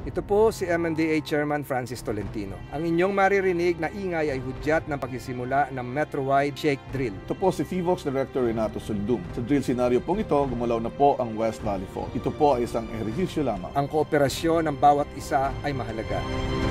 Ito po si MMDA Chairman Francis Tolentino. Ang inyong maririnig na ingay ay hudyat ng pagsisimula ng Metro-wide shake drill. Ito po si FIVOX Director Renato Suldum. Sa drill scenario pong ito, gumalaw na po ang West Valley Fault. Ito po ay isang ehersisyo lamang. Ang kooperasyon ng bawat isa ay mahalaga.